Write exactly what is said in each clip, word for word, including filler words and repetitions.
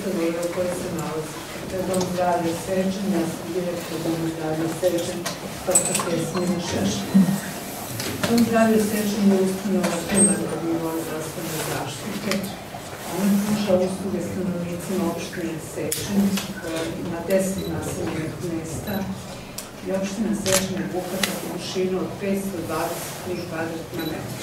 ustanove u kojoj se nalazi. Dom zdravlja Sečanj, ja sam direktor Doma zdravlja Sečanj, doktor Jasmina Šešelj. Dom zdravlja Sečanj je ustanova primarnog nivoa zdravstvene zaštite. Ona pruža usluge stanovnicima opštine Sečanj na deset naseljenih mesta i opština Sečanj obuhvata površinu od petsto dvadeset tri kvadratna metra.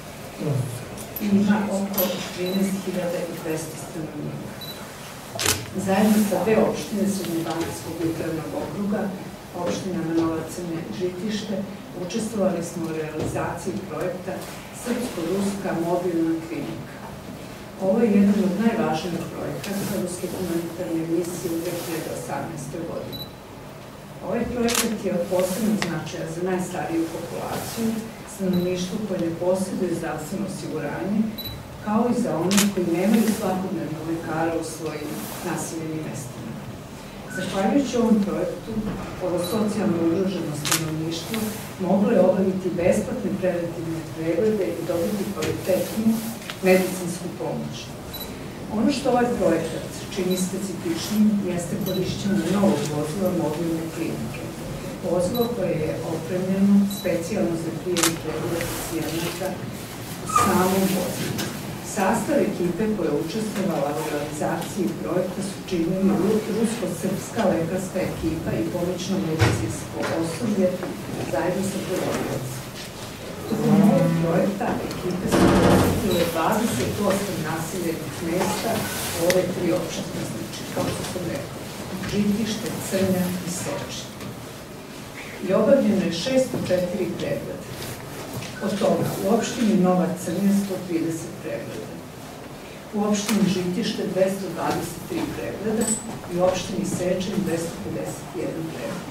I ima oko trinaest hiljada dvesta stanovnika. Zajedno sa dve opštine Srednjebanatskog upravnog okruga, opštinama Nova Crnja i Žitište, učestvovali smo u realizaciji projekta Srpsko-ruska mobilna klinika. Ovo je jedan od najvažnijih projekata ruske humanitarne misije u dve hiljade osamnaestoj. godini. Ovaj projekat je od posebnog značaja za najstariju populaciju, stanovništvo koje ne posjeduje zdravstveno osiguranje, kao i za one koji nemaju svakodnevnog lekara u svojim naseljenim mestima. Zahvaljujući ovom projektu, ovo socijalno ugroženo stanovništvo moglo je obaviti besplatne preventivne preglede i dobiti kvalitetnu medicinsku pomoć. Ono što ovaj projekat čini specifičnim jeste korišćenje novog vozila mobilne klinike. Vozilo koje je opremljeno specijalno za prijem pregleda pacijenata u samom vozilu. Sastav ekipe koja je učestvovala u realizaciji projekta su činili rusko-srpska lekarska ekipa i pomoćno medicinsko osoblje zajedno sa prevodiocima. Tokom ovog projekta ekipe su posetile dvadeset osam naseljenih mesta u ove tri opštine, znači, kao što sam rekao, Žitište, Crnja i Sečanj. I obavljeno je šesto četiri pregleda. Od toga u opštini Nova Crnja sto trideset pregleda, u opštini Žitište dvesta dvadeset tri pregleda i u opštini Sečanj dvesta pedeset jedan pregled.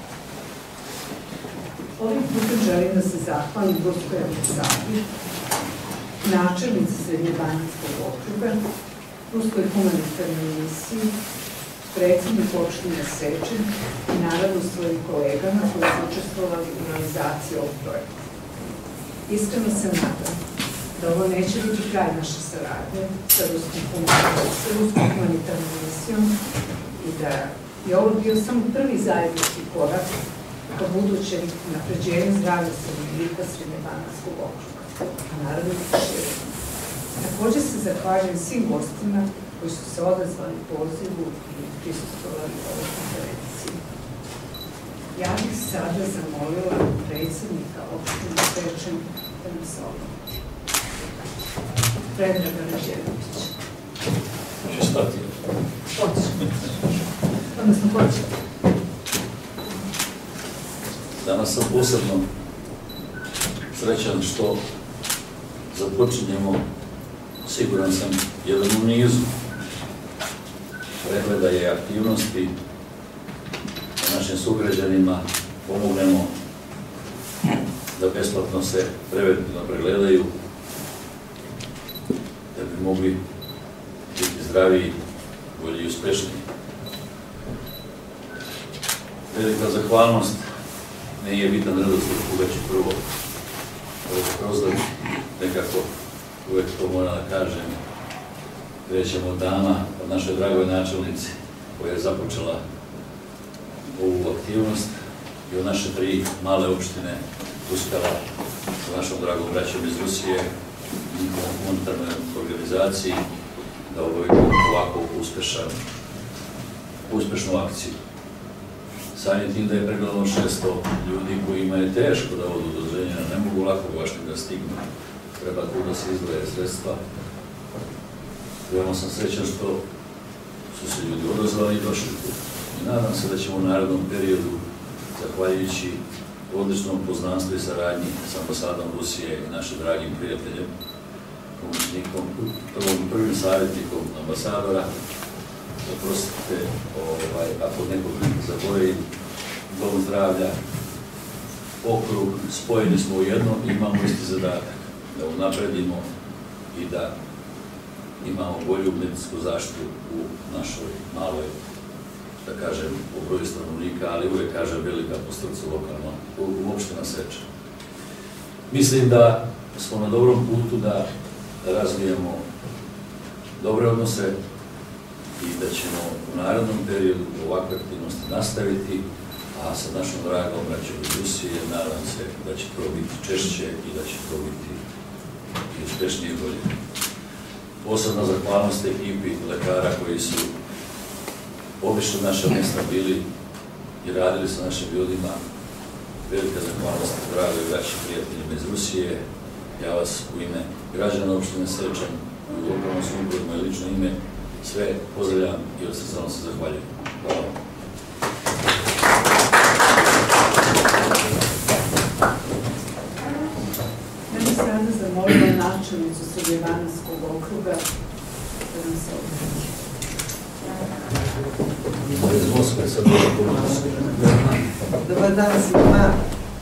Ovim putem želim da se zahvalim ruskoj ambasadi, načelnici Srednjebanatskog okruga, ruskoj humanitarnoj misiji, predsjedniku opštine Sečanj i naravno svojim kolegama koji su učestvovali u realizaciji ovog projekta. Iskreno se nadam da ovo neće biti kraj naše saradnje sa ruskom humanitarnom misijom i da je ovo bio samo prvi zajednički korak ka budućem napređenju zdravlja stanovnika Srednjebanatskog okruga, a naravno i šire. Također se zahvaljujem svim gostima koji su se odazvali pozivu i prisustvovali ovoj konferenciji. Ja bih sada zamolila predsjednika opštine Sečanj da nam se obrati. Predraga Rađenović. Hoće stati? Hoće. Odnosno, hoće. Danas sam posebno srećan što započinjemo, siguran sam, jedan u nizu pregleda i aktivnosti da našim sugrađanima pomognemo da besplatno se preventivno pregledaju, da bi mogli biti zdraviji, bolji i uspešniji. Velika zahvalnost, nije bitan redosled koga ću prvo prozvati, nekako uvek to moram da kažem. Krećemo od dama, od našoj dragoj načelnici koja je započela ovu aktivnost i od naše tri male opštine uspela sa našom dragom braćom iz Rusije, njihovom humanitarnoj organizaciji, da obavimo ovako uspešnu akciju. Samim tim da je pregledano šesto ljudi kojima je teško da odu do Zrenjanina, ne mogu lako baš da stignu, treba tu da se izdvoje sredstva. Veoma sam srećan što su se ljudi odazvali i došli tu. I nadam se da ćemo u narednom periodu, zahvaljujući odličnom poznanstvu i saradnji s ambasadom Rusije i našim dragim prijateljem, pomoćnikom, prvim savjetnikom ambasadora, oprostite, ako nekog zaboravim, Dom zdravlja, okrug, spojeni smo u jedno i imamo isti zadatak, da unapredimo i da imamo bolju medicinsku zaštitu u našoj maloj, da kažem, u broju stanovnika, ali uvek kažem velika po srcu lokalno, u opština Sečanj. Mislim da smo na dobrom putu da razvijemo dobre odnose i da ćemo u narednom periodu ovakve aktivnosti nastaviti, a sa našom dragom braćom iz Rusije nadam se da će to biti češće i da će to biti i uspešnije i bolje. Posebna zahvalnost ekipi lekara koji su obišli naša mjesta bili i radili sa našim ljudima. Velika zahvalnost dragoj braći i prijateljima iz Rusije. Ja vas u ime građana opštine Sečanj i u lokalnom samoupravi moje lično ime sve pozdravljam i od srca vam se zahvaljujem. Hvala vam. Ja bih sada zamolila načelnicu Srbijebanskog okruga da nam se obrati. Dobar dan svima.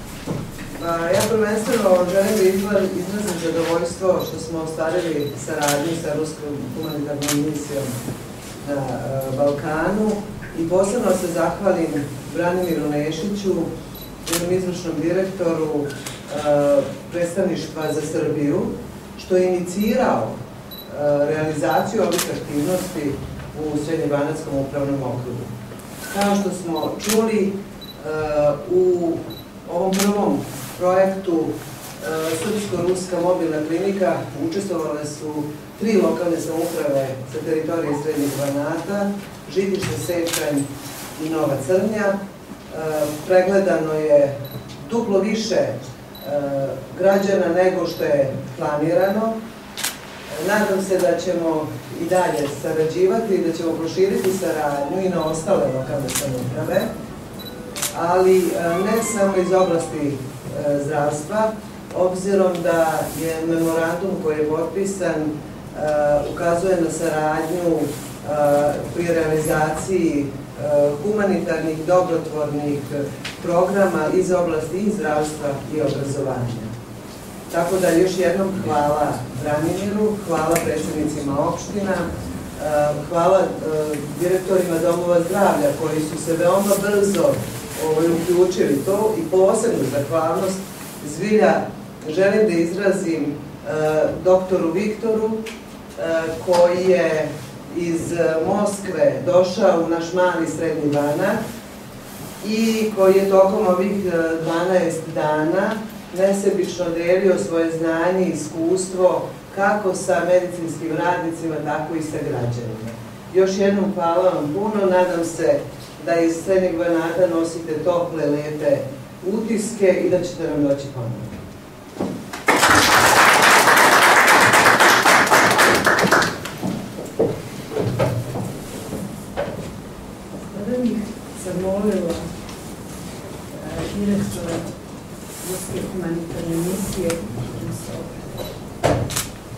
Ja prvenstveno želim da izrazim zadovoljstvo što smo ostvarili saradnju sa Ruskom humanitarnom misijom na Balkanu i posebno se zahvalim Branimiru Nešiću, jednom izvršnom direktoru predstavništva za Srbiju, što je inicirao realizaciju ovih aktivnosti u Srednjebanatskom upravnom okrugu. Kao što smo čuli, u ovom prvom projektu Srpsko-ruska mobilna klinika učestvovale su tri lokalne samouprave sa teritorije Srednjeg Banata, Žitište, Sečanj i Nova Crnja. Pregledano je duplo više građana nego što je planirano. Nadam se da ćemo i dalje sarađivati i da ćemo proširiti saradnju i na ostale lokalne samouprave, ali ne samo iz oblasti zdravstva, obzirom da je memorandum koji je potpisan ukazuje na saradnju pri realizaciji humanitarnih, dobrotvornih programa iz oblasti i zdravstva i obrazovanja. Tako da još jednom hvala Branimiru, hvala predsjednicima opština, hvala direktorima domova zdravlja koji su se veoma brzo uključili to i posebnu zahvalnost zbilja želim da izrazim doktoru Viktoru koji je iz Moskve došao u naš mali Srednji Banat i koji je tokom ovih dvanaest dana nesebično delio svoje znanje i iskustvo kako sa medicinskim radnicima, tako i sa građanima. Još jednom hvala vam puno, nadam se da iz Srednjeg Banata nosite tople, lepe utiske i da ćete nam doći ponovno. Sada bih zamolila direktora Ruske humanitarne misije da se obrati.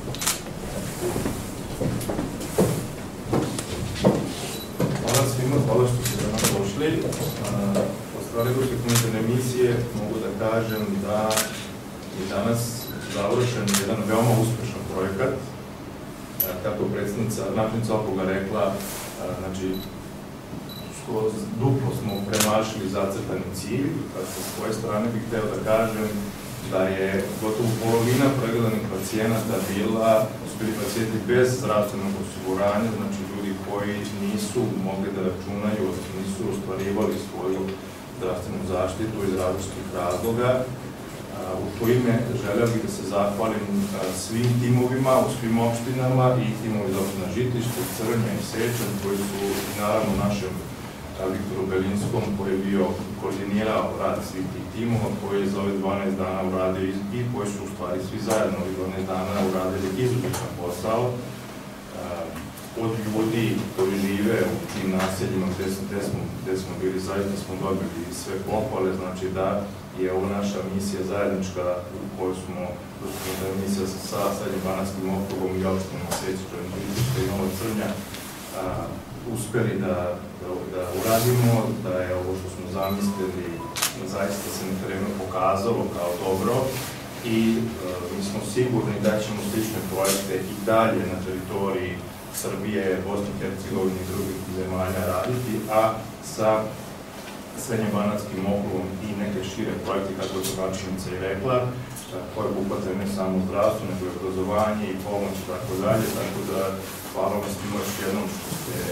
Hvala svima, hvala što ste danas došli. Od strane Ruske humanitarne misije mogu da kažem da je danas završen jedan veoma uspešan projekat. Kako je predsjednica, načelnica okruga rekla, znači, skoro duplo smo premašili zacrtani cilj. Sa svoje strane bih hteo da kažem da je gotovo polovina pregledanih pacijenata bila, su bili pacijenti bez zdravstvenog osiguranja, znači ljudi koji nisu mogli da računaju, odnosno nisu ostvarivali svoju zdravstvenu zaštitu iz različitih razloga. U to ime želeo bih da se zahvalim svim timovima u svim opštinama i timovi za opština Žitište, Crnja i Sečanj koji su naravno našem Viktoru Belinskom koji je bio koordinirao rad svih tih timova koji je za ove dvanaest dana uradio i koji su u stvari svi zajedno ovih dvanaest dana uradili izuzetan posao. Od ljudi koji žive u tim naseljima gde smo bili zajedno smo dobili sve pohvale, znači da je ovo naša misija zajednička u kojoj smo, da je misija sa Srednjebanatskim okrugom i opštinama Sečanj, Žitište i Nova Crnja uspeli da uradimo, da je ovo što smo zamislili zaista se na terenu pokazalo kao dobro i mi smo sigurni da ćemo slične projekte i dalje na teritoriji Srbije, Bosne i Hercegovine i drugih zemalja raditi, a sa Srednjebanatskim okrugom i neke šire projekte, kako je to načelnica i rekla, koje obuhvate ne samo zdravstvo, nego i obrazovanje i pomoć i tako dalje, tako da hvala vam svima još jednom što ste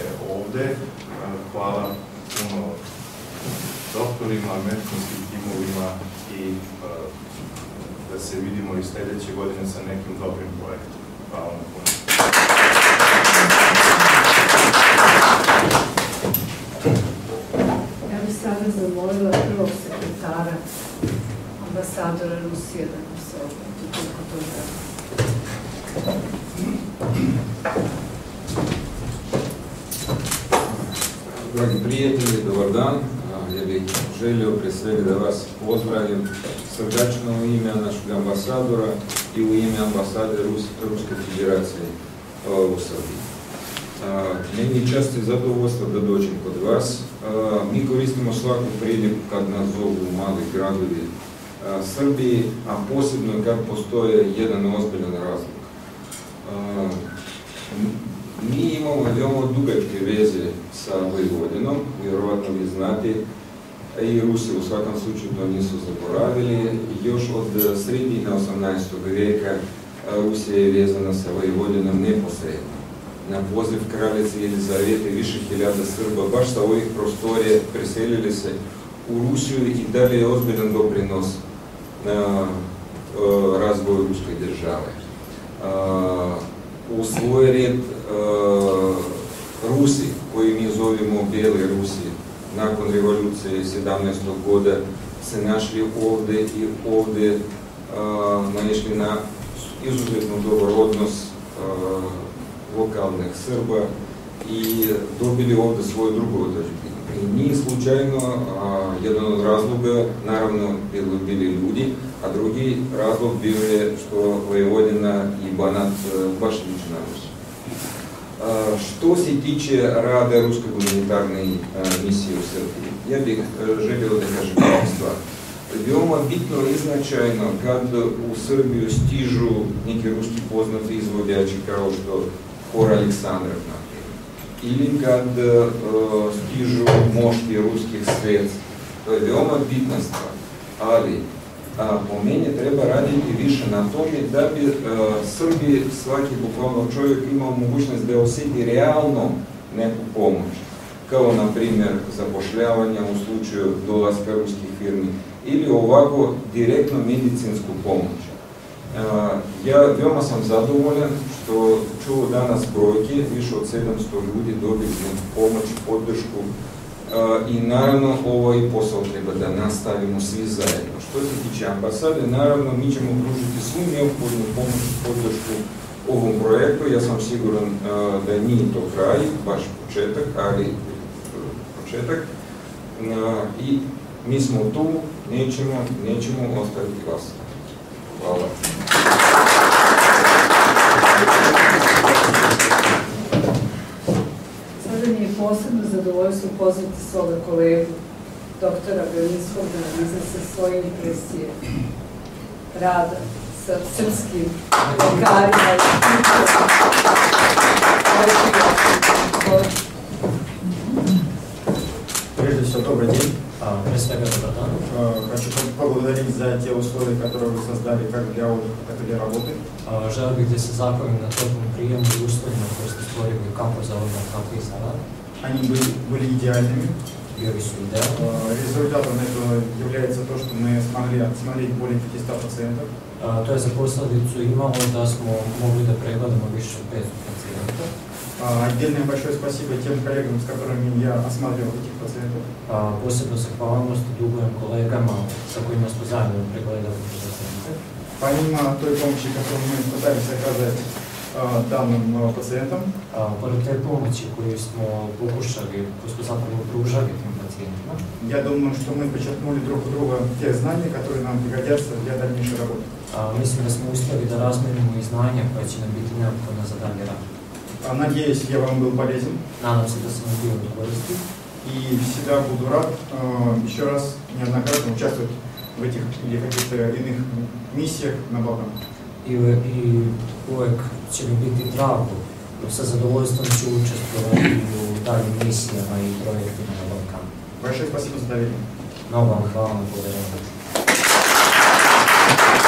ovde. Hvala puno doktorima, medicinskim timovima i da se vidimo i sledeće godine sa nekim dobrim projektom. Hvala vam puno. Ja bih sada zamolila prvog sekretara ambasadora Rusije da nam se obrati, koliko to je. Dragi prijatelji, dobar dan. Ja bih želio pre svega da vas pozdravim srdačno u ime našeg ambasadora i u ime ambasade Ruske federacije u Srbiji. Meni je čast i zadovoljstvo da dođem kod vas. Mi koristimo svaku priliku kad nas zovu mali gradovi Srbiji, a posebno kad postoje jedan ozbiljan razlog. Mi imamo veoma dugačke veze sa Vojvodinom, vjerovatno vi znate, i Rusi u svakom slučaju to nisu zaboravili. Još od sredine osamnaestog vijeka Rusija je vezana sa Vojvodinom neposredno. Na poziv kraljice Jelizavete više hiljada Srba baš sa ovih prostorija preselili se u Rusiju i dali je ozbiljan doprinos na razvoju ruske države. U svoj red Rusi, koji mi zovemo Bijeli Rusi, nakon revolucije sedamnaestog goda se našli ovde i ovde naišli na izuzetno dobar odnos lokalnih Srba i dobili ovde svoju drugu otadžbinu. I nije slučajno, jedan od razloga, naravno, bili ljudi, a drugi razlog bio je što Vojvodina i Banat baš liči na Rusiju. Što se tiče rada Ruske humanitarne misije u Srbiji, ja bih želio da kažem jednu stvar. Veoma bitno i značajno kad u Srbiju stižu neki ruski poznati izvođači kao što Hor Aleksandrov, ili kad stižu mošti ruskih svec. To je veoma bitna stvar, ali po meni treba raditi više na tome da bi Srbi, svaki bukvalno čovjek imao mogućnost da osjeti realno neku pomoć, kao na primjer zapošljavanja u slučaju dolaska ruskih firmi ili ovako direktno medicinsku pomoć. Ja veoma sam zadovoljan što čuo danas brojke, više od sedamsto ljudi dobili pomoć, podršku i naravno ovaj posao treba da nastavimo svi zajedno. Što se tiče ambasade, naravno mi ćemo pružiti svu neophodnu pomoć i podršku ovom projektu. Ja sam siguran da nije to kraj, baš početak, ali početak. I mi smo tu, nećemo, nećemo ostaviti vas. Hvala. Sada mi je posebno zadovoljstvo upoznati svoga kolegu, doktora Belinskog, da nam iznese svoje impresije rada sa srpskim lekarima i Прежде всего, добрый день. Хочу поблагодарить за те условия, которые вы создали как для отдыха, так и для работы. Želeo bih da se zahvalim na toplom prijemu i uslovima koje ste stvorili kako za odmah, tako i za rad. Они были, были идеальными. Bili su idealni. Результатом этого является то, что мы смогли осмотреть более пятисот пациентов. To je za posledicu imalo da smo mogli da pregledamo više od petsto pacijenta. Отдельное большое спасибо тем коллегам, с которыми я осматривал этих пациентов. Posebno zahvalnost dugujem kolegama sa kojima smo zajedno pregledali pacijente. Помимо той помощи, которую мы пытались оказать данным пациентам, pored te pomoći koju smo pokušali, koju smo zapravo pružali tim pacijentima, я думаю, что мы подчеркнули друг у друга те знания, которые нам пригодятся для дальнейшей работы. Mislim da smo uspjeli da razmenimo i znanja koja će nam biti neophodna za dalje rad. Надеюсь, я вам был полезен. Nadam se da sam vam bio od koristi. И всегда буду рад еще раз неоднократно участвовать в этих или каких-то иных миссиях на Балкан. I uvek će mi biti drago, sa zadovoljstvom ću učestvovati u daljim misijama i projektima na Balkanu. Большое спасибо за доверие. Mnogo vam hvala na poverenju.